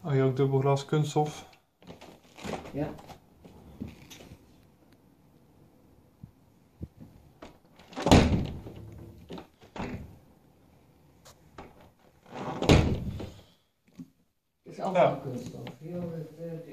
Oh, hier ook dubbelglas kunststof. Ja. Het is allemaal kunststof. Heel,